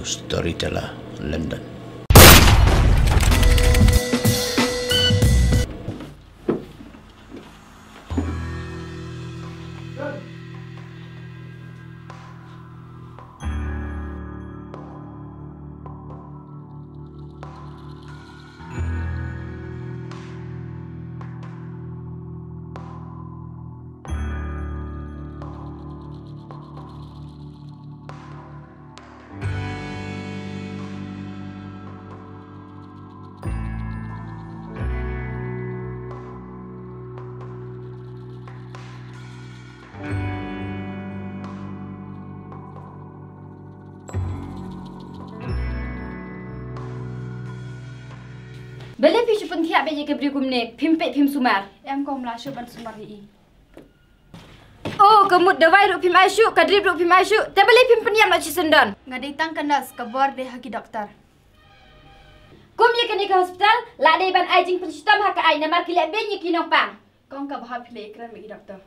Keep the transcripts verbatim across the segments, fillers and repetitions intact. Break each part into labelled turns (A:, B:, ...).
A: Storyteller London.
B: Beli pisu pentia beje ke beri kumne pimpek pim sumar.
C: Em kom la shu ban sumar hi.
B: Oh, kemut dawai ruk pim asyuk, kadrib ruk pim asyuk. Te beli pim peniam nak cisendon.
C: Ngadai tang kandas ke bor de haki doktor.
B: Kum ye kini ke hospital, la dai ban ajing pensistam hak ai namar kilek benye kinong pang.
C: Kong ka bahap pile ikran mi doktor.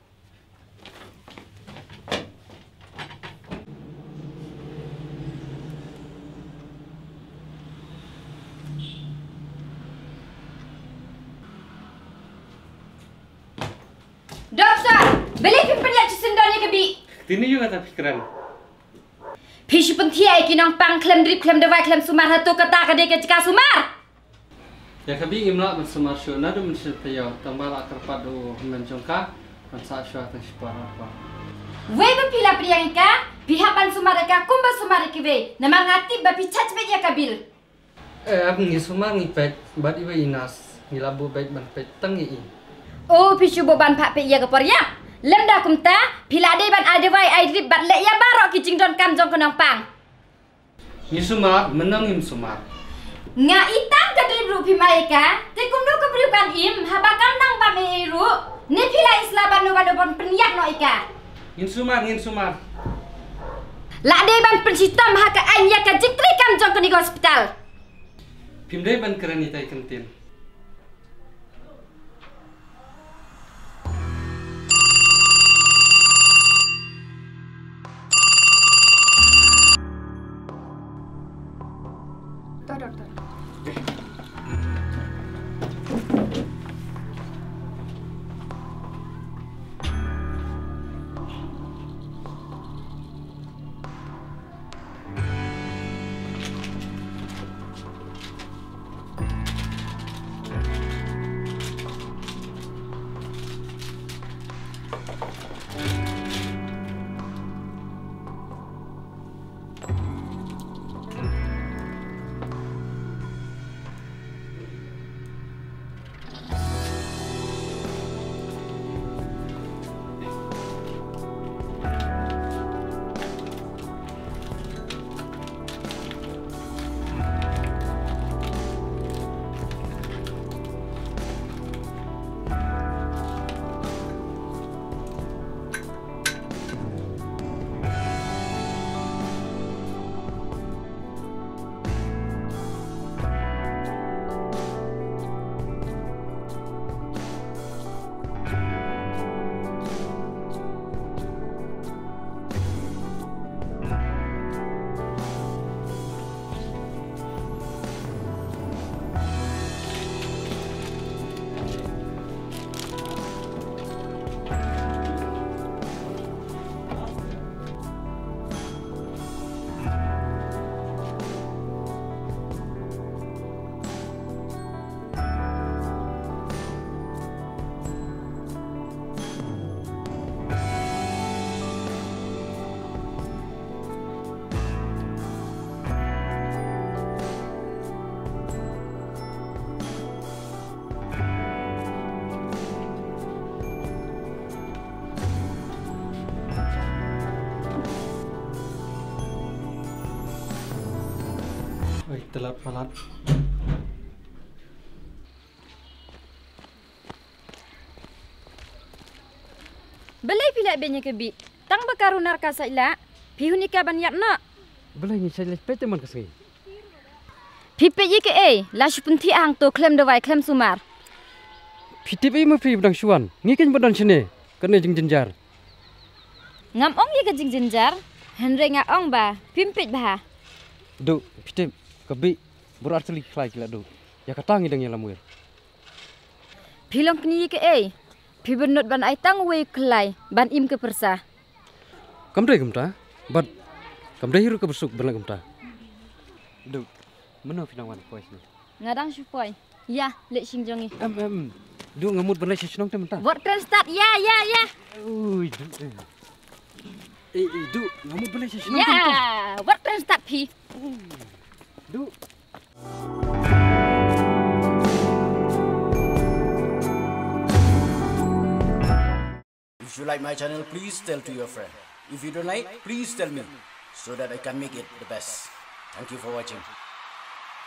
B: Doktor, beli pim peniam cisendon ye ke bi.
D: Tini juga tak pikiran.
B: Pisu pentia kinong pang klem drip klem dawai klem sumar hatu kata kade ke cika sumar.
D: Ya kabi imla bersumar syu nadu mensil tayo tambal akar padu mencongka pansa syu atang sipar apa.
B: Wei bepila priang ika, pihak pan sumar ika kumba sumar ikiwe. Namar ngati bapi chat beje kabil.
D: Eh aku ngi sumar ngi pet bad iwe inas ngi labu pet ban pet tangi i.
B: Oh, pisu boban pak pe ya ke poria. Lem dah kumta, pila dei ban adewai ai drip bat lek ya barok ki jingdon kam jong kenang pang.
D: Ngi sumar menang im sumar.
B: Nga itang ka drip ru pimaika, te kumdu ke beriukan im, habakam nang ba me ru. Ni pila isla banu banu bon peniak no ika.
D: Ngin sumar ngin sumar.
B: La dei ban pensistam ha ka ai ya ka jingtri kam jong ke ni hospital.
D: Pimdai ban keren itai kentil.
C: To doktor.
D: Oi telat palat.
B: Belai pila benye ke bi. Tang bakaru narka saila, pihunika ban yak nak.
D: Belai ni saya lepet teman kesini.
B: Pipe ye ke eh, la shupunti ang to klem dawai klem sumar.
D: Pitip i mepri bedang suan. Ngikin badan sini. Kena jeng jenjar.
B: Ngam ong ye ke jing jinjar, henre nga ong ba, pimpit bah.
E: Du, pitip, kebi, berat seli kelai kila du. Ya katang idang yang lamuir.
B: Pilong kini ke eh. Pi benut ban ai tang we kelai ban im ke persa.
E: Kamdai kamta, but kamdai hiru ke besuk belang kamta. Du, mana finawan pois ni?
B: Ngadang supoi. Ya, lek sing jongi.
E: Em em, du ngamut balai sesenong tem ta.
B: Buat keren start. Ya, ya, ya.
E: Ui, du. Eh, eh, du ngamut balai sesenong tem ta.
B: Ya, buat keren start pi.
E: Du.
A: If you like my channel, please tell to your friend. If you don't like, please tell me so that I can make it the best. Thank you for watching.